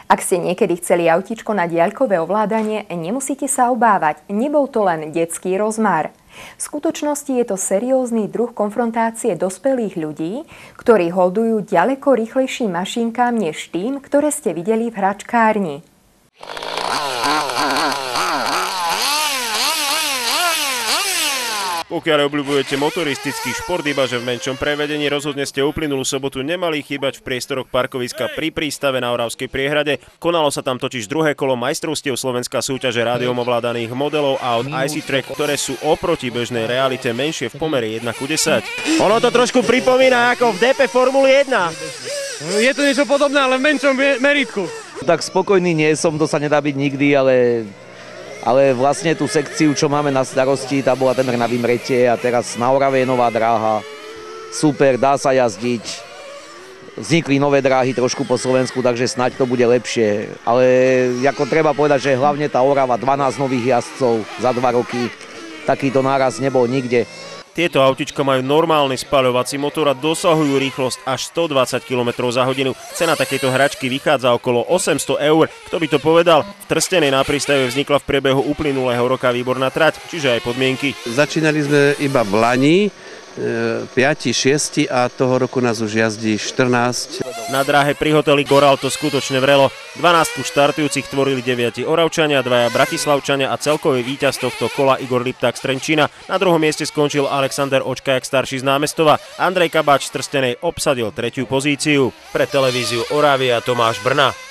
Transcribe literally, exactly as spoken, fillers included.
Ak ste niekedy chceli autíčko na diaľkové ovládanie, nemusíte sa obávať, nebol to len detský rozmar. V skutočnosti je to seriózny druh konfrontácie dospelých ľudí, ktorí holdujú ďaleko rýchlejším mašinkám než tým, ktoré ste videli v hračkárni. Pokiaľ obľúbujete motoristický šport, ibaže v menšom prevedení, rozhodne ste uplynulú sobotu nemali chýbať v priestoroch parkoviska pri prístave na Oravskej priehrade. Konalo sa tam totiž druhé kolo majstrovstiev Slovenská súťaže rádiom ovládaných modelov aut í cé Track, ktoré sú oproti bežnej realite menšie v pomere jeden ku desať. Ono to trošku pripomína ako v dé pé Formuly jeden. Je to niečo podobné, ale v menšom meritku. Tak spokojný nie som, to sa nedá byť nikdy, ale... Ale vlastne tú sekciu, čo máme na starosti, tá bola temer na vymretie a teraz na Orave je nová dráha. Super, dá sa jazdiť. Vznikli nové dráhy trošku po Slovensku, takže snáď to bude lepšie. Ale ako treba povedať, že hlavne tá Orava, dvanásť nových jazdcov za dva roky, takýto náraz nebol nikde. Tieto autička majú normálny spaľovací motor a dosahujú rýchlosť až stodvadsať kilometrov za hodinu. Cena takejto hračky vychádza okolo osemsto eur. Kto by to povedal? V Trstenej na prístave vznikla v priebehu uplynulého roka výborná trať, čiže aj podmienky. Začínali sme iba v lani, päť šesť a toho roku nás už jazdí štrnásť. Na dráhe pri hoteli Goral to skutočne vrelo. dvanástku štartujúcich tvorili deviati Oravčania, dvaja Bratislavčania a celkový víťaz tohto kola Igor Lipták z Trenčína. Na druhom mieste skončil Alexander Očkajak starší z Námestova. Andrej Kabáč z Trstenej obsadil tretiu pozíciu. Pre televíziu Oravia Tomáš Brna.